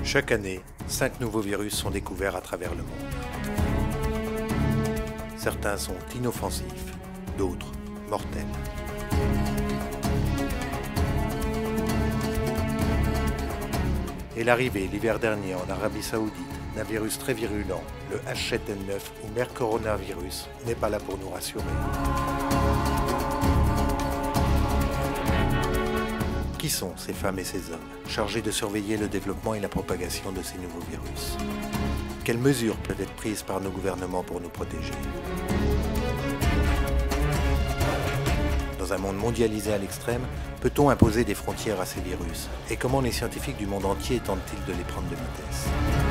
Chaque année, 5 nouveaux virus sont découverts à travers le monde. Certains sont inoffensifs, d'autres mortels. Et l'arrivée l'hiver dernier en Arabie Saoudite d'un virus très virulent, le H7N9 ou MERS-coronavirus, n'est pas là pour nous rassurer. Qui sont ces femmes et ces hommes chargés de surveiller le développement et la propagation de ces nouveaux virus? Quelles mesures peuvent être prises par nos gouvernements pour nous protéger? Dans un monde mondialisé à l'extrême, peut-on imposer des frontières à ces virus? Et comment les scientifiques du monde entier tentent-ils de les prendre de vitesse?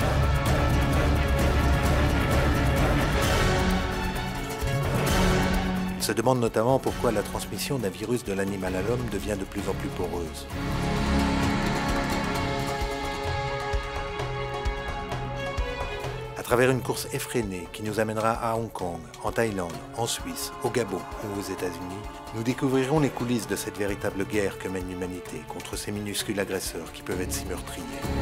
On se demande notamment pourquoi la transmission d'un virus de l'animal à l'homme devient de plus en plus poreuse. À travers une course effrénée qui nous amènera à Hong Kong, en Thaïlande, en Suisse, au Gabon ou aux États-Unis, nous découvrirons les coulisses de cette véritable guerre que mène l'humanité contre ces minuscules agresseurs qui peuvent être si meurtriers.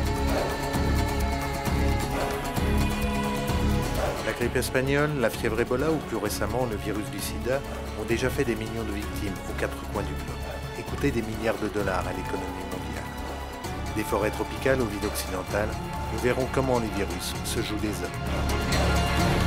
La grippe espagnole, la fièvre Ebola ou plus récemment le virus du sida ont déjà fait des millions de victimes aux 4 coins du globe et coûté des milliards de dollars à l'économie mondiale. Des forêts tropicales aux villes occidentales, nous verrons comment les virus se jouent des hommes.